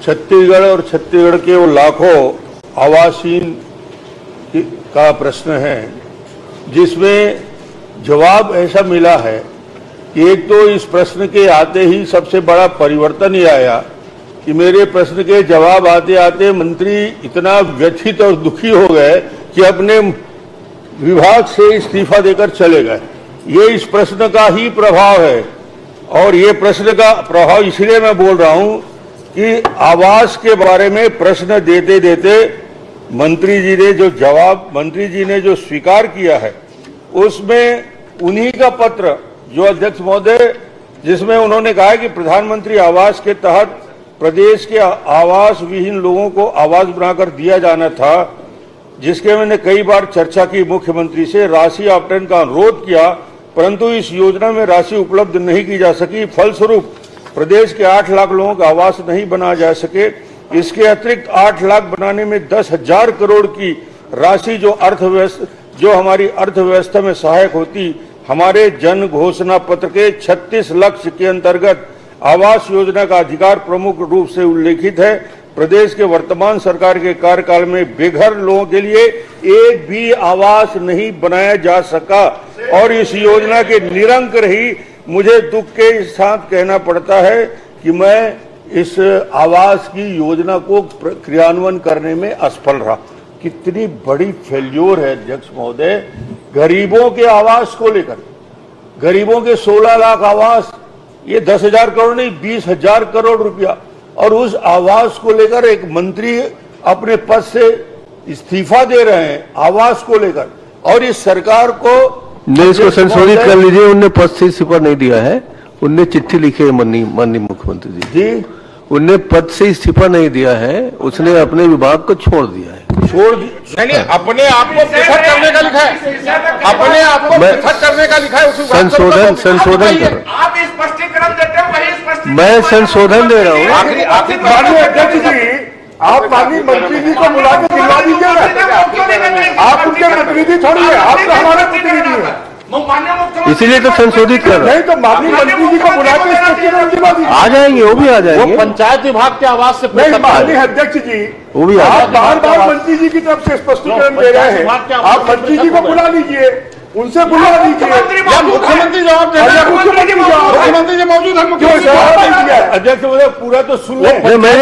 छत्तीसगढ़ और छत्तीसगढ़ के वो लाखों आवासहीन का प्रश्न है, जिसमें जवाब ऐसा मिला है कि एक तो इस प्रश्न के आते ही सबसे बड़ा परिवर्तन ये आया कि मेरे प्रश्न के जवाब आते आते मंत्री इतना व्यथित और दुखी हो गए कि अपने विभाग से इस्तीफा देकर चले गए। ये इस प्रश्न का ही प्रभाव है, और ये प्रश्न का प्रभाव इसलिए मैं बोल रहा हूं कि आवास के बारे में प्रश्न देते देते मंत्री जी ने जो स्वीकार किया है, उसमें उन्हीं का पत्र जो अध्यक्ष महोदय, जिसमें उन्होंने कहा कि प्रधानमंत्री आवास के तहत प्रदेश के आवास विहीन लोगों को आवास बनाकर दिया जाना था, जिसके मैंने कई बार चर्चा की मुख्यमंत्री से, राशि आवंटन का अनुरोध किया, परंतु इस योजना में राशि उपलब्ध नहीं की जा सकी। फलस्वरूप प्रदेश के 8 लाख लोगों का आवास नहीं बनाया जा सके। इसके अतिरिक्त 8 लाख बनाने में 10,000 करोड़ की राशि जो हमारी अर्थव्यवस्था में सहायक होती, हमारे जन घोषणा पत्र के 36 लक्ष्य के अंतर्गत आवास योजना का अधिकार प्रमुख रूप से उल्लेखित है। प्रदेश के वर्तमान सरकार के कार्यकाल में बेघर लोगों के लिए एक भी आवास नहीं बनाया जा सका, और इस योजना के निरंक ही मुझे दुख के साथ कहना पड़ता है कि मैं इस आवास की योजना को क्रियान्वयन करने में असफल रहा। कितनी बड़ी फेल्योर है अध्यक्ष महोदय। गरीबों के आवास को लेकर, गरीबों के 16 लाख आवास, ये 10,000 करोड़ नहीं 20,000 करोड़ रुपया, और उस आवास को लेकर एक मंत्री अपने पद से इस्तीफा दे रहे हैं आवास को लेकर, और इस सरकार को इसको संशोधित कर लीजिए। उनने पद से इस्तीफा नहीं दिया है, उनने चिट्ठी लिखी है माननीय मुख्यमंत्री जी। उनने पद से इस्तीफा नहीं दिया है, उसने अपने विभाग को छोड़ दिया है। नहीं, अपने आप को पृथक करने का लिखा है, अपने आप को पृथक करने का लिखा है। संशोधन कर, आप स्पष्टीकरण देते हो, वही स्पष्टीकरण मैं संशोधन दे रहा हूँ। माननीय अध्यक्ष जी, आप माननीय मंत्री जी को बुला के दिलवा दीजिए ना। आप उनके प्रतिनिधि थोड़ी है, आप तो हमारे प्रतिनिधि है, इसीलिए तो संशोधित कर रहे हैं। नहीं तो माननीय मंत्री जी को बुला के स्पष्टीकरण दिलवा दीजिए। आ जाएंगे, वो भी आ जाएंगे। वो पंचायत विभाग के आवास से नहीं, माननीय अध्यक्ष जी, वो भी आप बार मंत्री जी की तरफ से स्पष्टीकरण दे रहे हैं। आप मंत्री जी को बुला लीजिए, उनसे बुला लीजिए। मुख्यमंत्री जवाब दे रहे हैं, मुख्यमंत्री जी मौजूद है। अध्यक्ष महोदय पूरा तो सुन लें।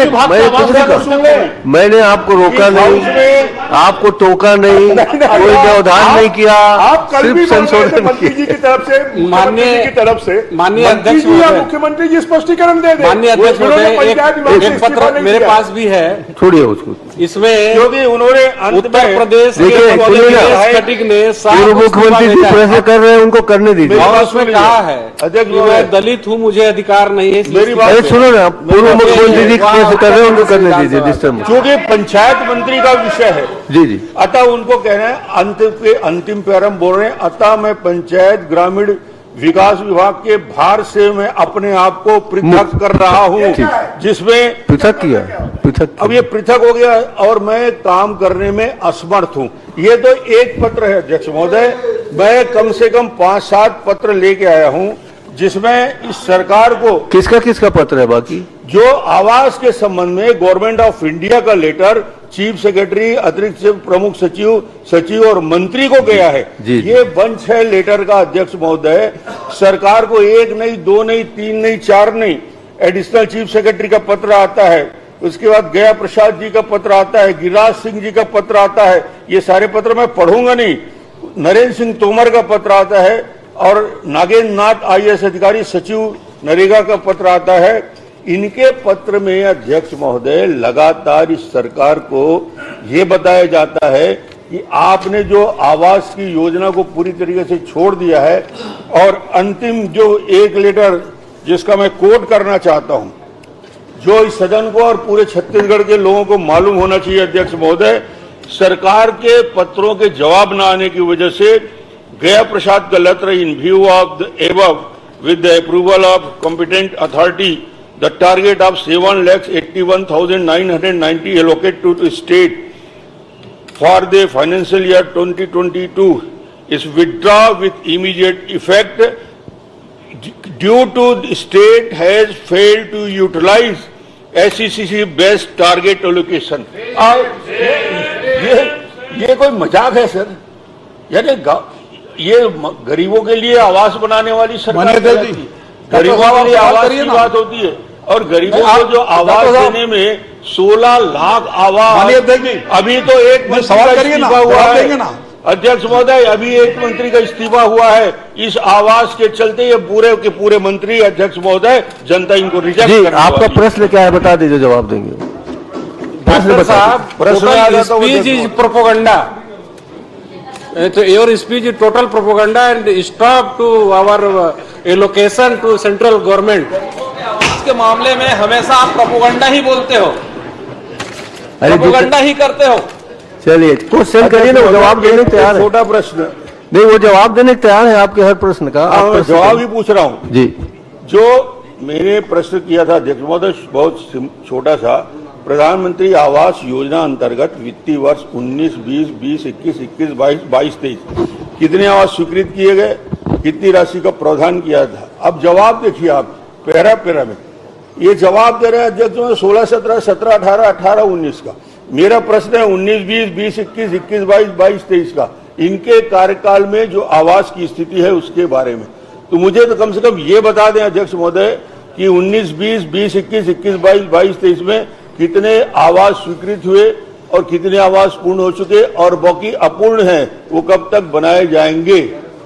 मैंने आपको रोका नहीं, आपको टोका नहीं, कोई व्यवधान नहीं किया, आप कल भी संशोधन मंत्री जी की तरफ से, माननीय की तरफ से माननीय अध्यक्ष मुख्यमंत्री जी स्पष्टीकरण दे दें। माननीय अध्यक्ष महोदय, एक पत्र मेरे पास भी है, छोड़िए उसको। इसमें क्योंकि उन्होंने उत्तर प्रदेश के कटिक ने मुख्यमंत्री जी ऐसे कर रहे हैं, उनको करने दीजिए। और उसमें कहा है अध्यक्ष मैं दलित हूँ, मुझे अधिकार नहीं है। मेरी बात सुनो ना, पूर्व मुख्यमंत्री जी कैसे कर रहे हैं, उनको करने दीजिए डिस्टर्ब। क्योंकि पंचायत मंत्री का विषय है जी, अतः उनको कहना है, अंतिम पैरा बोल रहे हैं, अतः मैं पंचायत ग्रामीण विकास विभाग के भार से मैं अपने आप को पृथक कर रहा हूं, जिसमें पृथक किया। अब ये पृथक हो गया और मैं काम करने में असमर्थ हूं। ये तो एक पत्र है अध्यक्ष महोदय, मैं कम से कम 5-7 पत्र लेके आया हूं, जिसमें इस सरकार को किसका पत्र है बाकी, जो आवास के संबंध में गवर्नमेंट ऑफ इंडिया का लेटर चीफ सेक्रेटरी, अतिरिक्त प्रमुख सचिव और मंत्री को गया है। ये बंच है लेटर का अध्यक्ष महोदय। सरकार को 1 नहीं, 2 नहीं, 3 नहीं, 4 नहीं, एडिशनल चीफ सेक्रेटरी का पत्र आता है, उसके बाद गया प्रसाद जी का पत्र आता है, गिरिराज सिंह जी का पत्र आता है। ये सारे पत्र मैं पढ़ूंगा नहीं। नरेंद्र सिंह तोमर का पत्र आता है, और नागेंद्र नाथ IAS अधिकारी सचिव नरेगा का पत्र आता है। इनके पत्र में अध्यक्ष महोदय लगातार इस सरकार को ये बताया जाता है कि आपने जो आवास की योजना को पूरी तरीके से छोड़ दिया है, और अंतिम जो एक लेटर जिसका मैं कोट करना चाहता हूं, जो इस सदन को और पूरे छत्तीसगढ़ के लोगों को मालूम होना चाहिए अध्यक्ष महोदय, सरकार के पत्रों के जवाब न आने की वजह से गया प्रसाद का letter in view of the above with the approval of competent authority the target of 7,81,990 allocated to the state for the financial year 2022 is withdrawn with immediate effect due to the state has failed to utilize SECC based target allocation. ये कोई मजाक है sir? यानी ये गरीबों के लिए आवास बनाने वाली सरकार, गरीबों के लिए आवास की बात होती है, और गरीबों को जो आवास देने में 16 लाख आवास, अभी तो एक सवाल इस्तीफा हुआ है अध्यक्ष महोदय, अभी एक मंत्री का इस्तीफा हुआ है इस आवास के चलते। ये पूरे के पूरे मंत्री अध्यक्ष महोदय जनता इनको रिजेक्ट करने वाली। आपका प्रश्न क्या है बता दीजिए, जवाब देंगे। प्रश्न स्पीच इज प्रोपोगंडा, तो your speech is total propaganda and stop to our allocation to central government. इसके मामले में हमेशा आप प्रोपोगंडा ही बोलते हो, प्रोपोगंडा ही करते हो। चलिए क्वेश्चन करिए ना, जवाब देने तैयार है। छोटा प्रश्न नहीं, वो जवाब देने तैयार है आपके हर प्रश्न का। जवाब ही पूछ रहा हूँ जी। जो मैंने प्रश्न किया था अध्यक्ष महोदय, बहुत छोटा सा, प्रधानमंत्री आवास योजना अंतर्गत वित्तीय वर्ष 19-20, 20-21, 21-22, 22-23 कितने आवास स्वीकृत किए गए, कितनी राशि का प्रावधान किया था? अब जवाब देखिए आप, पैरा में ये जवाब दे रहे हैं अध्यक्ष महोदय 16-17, 17-18, 18-19 का। मेरा प्रश्न है 19-20, 20-21, 21-22, 22-23 का, इनके कार्यकाल में जो आवास की स्थिति है उसके बारे में। तो मुझे तो कम से कम ये बता दें अध्यक्ष महोदय कि 19-20, 20-21, 21-22, 22-23 में कितने आवास स्वीकृत हुए और कितने आवास पूर्ण हो चुके, और बाकी अपूर्ण हैं वो कब तक बनाए जाएंगे?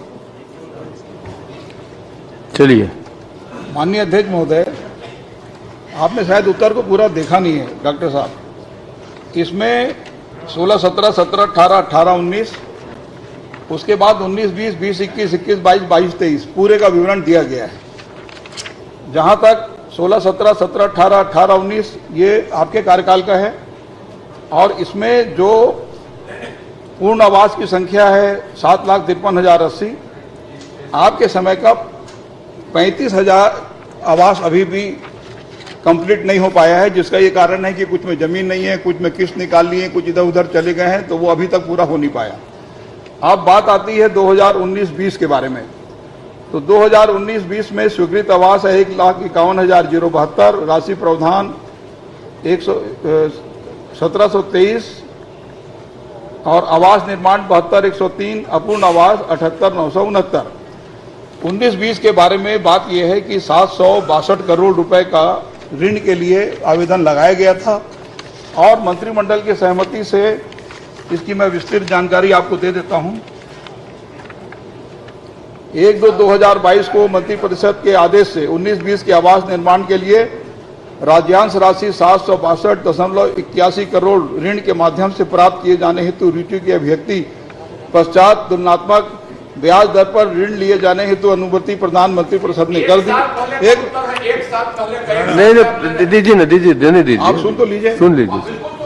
चलिए। माननीय अध्यक्ष महोदय, आपने शायद उत्तर को पूरा देखा नहीं है डॉक्टर साहब। इसमें 16-17, 17-18, 18-19, उसके बाद 19-20, 20-21, 21-22, 22-23 पूरे का विवरण दिया गया है। जहां तक 16-17, 17-18, 18-19 ये आपके कार्यकाल का है, और इसमें जो पूर्ण आवास की संख्या है 7,53,080, आपके समय का 35,000 आवास अभी भी कंप्लीट नहीं हो पाया है, जिसका ये कारण है कि कुछ में जमीन नहीं है, कुछ में किस्त निकाल ली है, कुछ इधर उधर चले गए हैं, तो वो अभी तक पूरा हो नहीं पाया। अब बात आती है 2019-20 के बारे में। तो 2019-20 में स्वीकृत आवास है 1,51,072, राशि प्रावधान 1723, और आवास निर्माण 72,103, अपूर्ण आवास 78,969। 19-20 के बारे में बात यह है कि 762 करोड़ रुपए का ऋण के लिए आवेदन लगाया गया था, और मंत्रिमंडल की सहमति से इसकी मैं विस्तृत जानकारी आपको दे देता हूं। 1/2/2022 को मंत्रिपरिषद के आदेश से 19-20 के आवास निर्माण के लिए राज्यांश राशि 762.81 करोड़ ऋण के माध्यम से प्राप्त किए जाने हेतु रुचि की अभिव्यक्ति पश्चात तुलनात्मक ब्याज दर पर ऋण लिए जाने हेतु अनुमति प्रधानमंत्री परिषद ने कर दी। एक साल पहले नहीं दीजिए ना, दीजिए, देने दीजिए, आप सुन तो लीजिए, सुन लीजिए।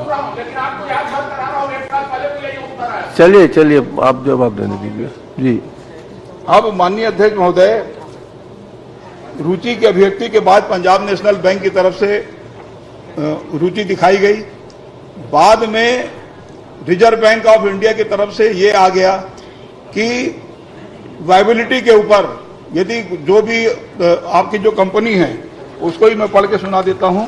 चलिए आप जवाब देने दीजिए जी। अब माननीय अध्यक्ष महोदय, रुचि की अभिव्यक्ति के बाद पंजाब नेशनल बैंक की तरफ से रुचि दिखाई गई। बाद में रिजर्व बैंक ऑफ इंडिया की तरफ से ये आ गया कि वायबिलिटी के ऊपर यदि जो भी आपकी जो कंपनी है उसको ही मैं पढ़ के सुना देता हूं।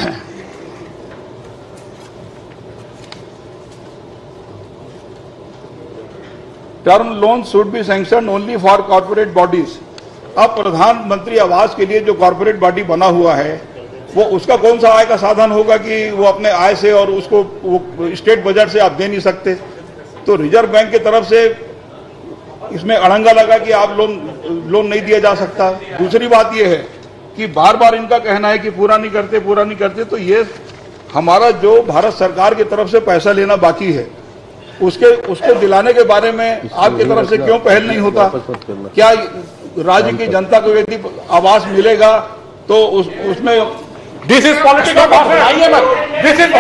Term loan should be sanction only for corporate bodies. अब प्रधानमंत्री आवास के लिए जो कॉर्पोरेट बॉडी बना हुआ है वो उसका कौन सा आय का साधन होगा कि वो अपने आय से, और उसको वो स्टेट बजट से आप दे नहीं सकते। तो रिजर्व बैंक की तरफ से इसमें अड़ंगा लगा कि आप लोन नहीं दिया जा सकता। दूसरी बात यह है कि बार बार इनका कहना है कि पूरा नहीं करते, तो ये हमारा जो भारत सरकार की तरफ से पैसा लेना बाकी है उसको दिलाने के बारे में आपकी तरफ से क्यों पहल नहीं होता? क्या राज्य की जनता को यदि आवास मिलेगा तो उसमें दिस इज पॉलिटिकल आइए मत, दिस इज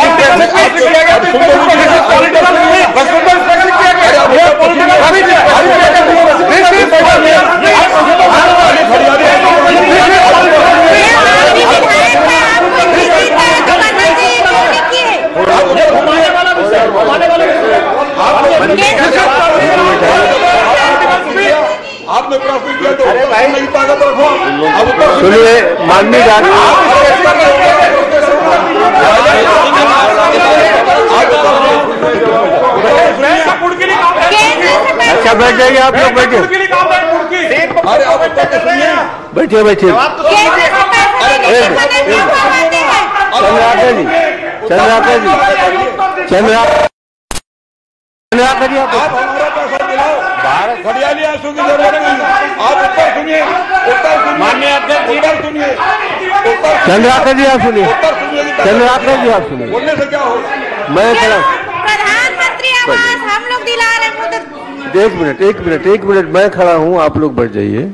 आपने प्रश्न किया तो नहीं ताकत रखो। सुनिए माननीय जाइए आप लोग, बैठिए बैठिए बैठिए। चंद्राकर जी, चंद्राकर जी, चंद्राकर जी, आप हमारा पैसा दिलाओ, भारत हरियाली आंसू की जरूरत नहीं। आप उत्तर सुनिए, माननीय अध्यक्ष उत्तर सुनिए, चंद्राकर जी आप सुनिए, उत्तर सुनिए, चंद्राकर जी आप सुनिए। बोलने से क्या होगा? मैं खड़ा, प्रधानमंत्री आवास हम लोग दिला रहे हैं। एक मिनट मैं खड़ा हूं, आप लोग बैठ जाइए।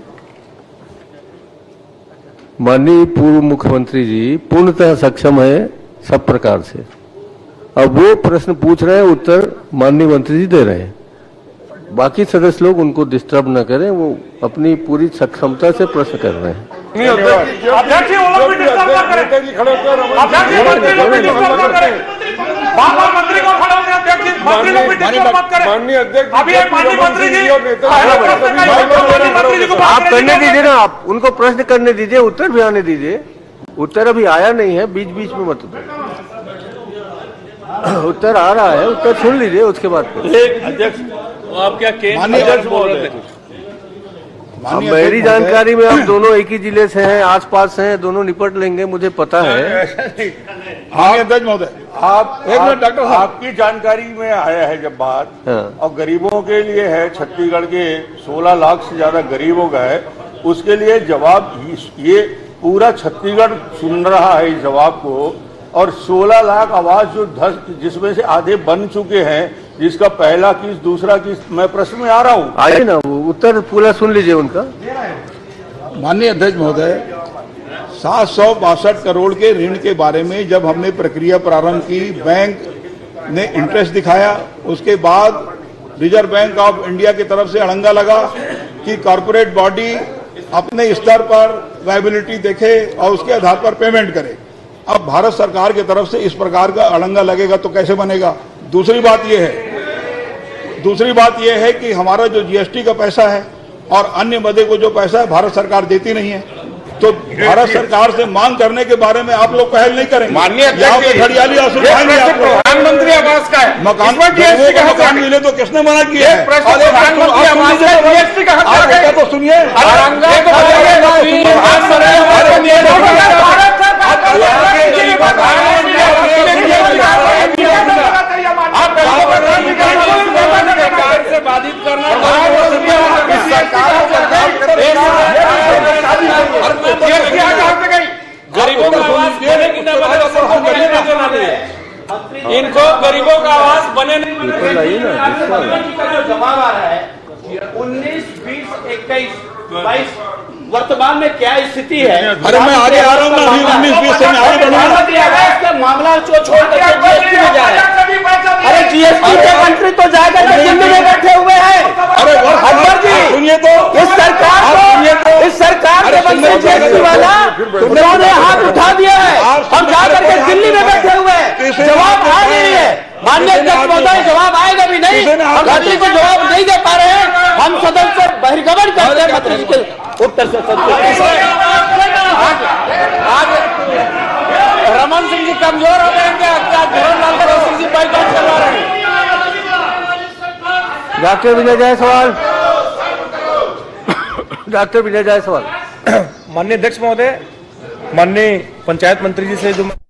माननीय पूर्व मुख्यमंत्री जी पूर्णतः सक्षम है सब प्रकार से। अब वो प्रश्न पूछ रहे हैं, उत्तर माननीय मंत्री जी दे रहे हैं। बाकी सदस्य लोग उनको डिस्टर्ब न करें, वो अपनी पूरी सक्षमता से प्रश्न कर रहे हैं। मंत्री को खड़ा होने अध्यक्ष, मंत्री लोग भी डिस्टर्ब मत करें। माननीय अध्यक्ष, अभी माननीय मंत्री जी आप करने दीजिए ना, आप उनको प्रश्न करने दीजिए, उत्तर भी आने दीजिए। उत्तर अभी आया नहीं है, बीच बीच में मत उत्तर आ रहा है, उत्तर सुन लीजिए उसके बाद। अध्यक्ष आप क्या अध्यक्ष बोल रहे थे? अब मेरी जानकारी में आप दोनों एक ही जिले से हैं, आसपास हैं, दोनों निपट लेंगे, मुझे पता है। माननीय अध्यक्ष महोदय, आप एक मिनट डॉक्टर साहब, आपकी जानकारी में आया है जब बात, हाँ। और गरीबों के लिए है, छत्तीसगढ़ के 16 लाख से ज्यादा गरीबों का है, उसके लिए जवाब ये पूरा छत्तीसगढ़ सुन रहा है इस जवाब को। और 16 लाख आवास जो जिसमें से आधे बन चुके हैं, जिसका पहला किस्त दूसरा किस्त, मैं प्रश्न में आ रहा हूँ, आइए ना, वो उत्तर पूरा सुन लीजिए उनका। माननीय अध्यक्ष महोदय, 762 करोड़ के ऋण के बारे में जब हमने प्रक्रिया प्रारंभ की, बैंक ने इंटरेस्ट दिखाया, उसके बाद रिजर्व बैंक ऑफ इंडिया की तरफ से अड़ंगा लगा कि कॉर्पोरेट बॉडी अपने स्तर पर वायबिलिटी देखे और उसके आधार पर पेमेंट करे। अब भारत सरकार की तरफ से इस प्रकार का अड़ंगा लगेगा तो कैसे बनेगा? दूसरी बात यह है कि हमारा जो जीएसटी का पैसा है और अन्य मदे को जो पैसा है भारत सरकार देती नहीं है, तो भारत सरकार से मांग करने के बारे में आप लोग पहल नहीं करेंगे। माननीय अध्यक्ष, हरियाली आंसू प्रधानमंत्री आवास का है, मकान मिले तो किसने मना किया है? प्रधानमंत्री आवास का जीएसटी का हक है तो सुनिए, से बाधित करना गरीबों का आवास बने कि न बने, इनको गरीबों का आवास बने नहीं जो जवाब आ रहा है 19, 20, 21, 22 वर्तमान में क्या स्थिति है? अरे मैं आगे आ रहा हूँ ना, 19-20 से मैं आगे बढ़ूंगा। मामला जो छोड़कर जीएसटी में जा रहा है। अरे जीएसटी के मंत्री तो जाकर के दिल्ली में बैठे हुए हैं। अरे अकबर जी, सुनिए तो, इस सरकार के मंत्री जीएसटी वाला उन्होंने हाथ उठा दिया है, हम जाकर के दिल्ली में बैठे हुए हैं, जवाब आ नहीं है। माननीय अध्यक्ष महोदय, जवाब आएगा भी नहीं, हम मंत्री को जवाब नहीं दे पा रहे हैं, हम सदन से बहिर्गमन करते हैं मंत्री जी के उत्तर से। आज रमन सिंह जी कमजोर हो गए हैं, धर्मलाल सिंह जी बाइकआउट करवा रहे हैं। Doctor Vijay Jaiswal, doctor Vijay Jaiswal. माननीय अध्यक्ष महोदय, माननीय पंचायत मंत्री जी से जो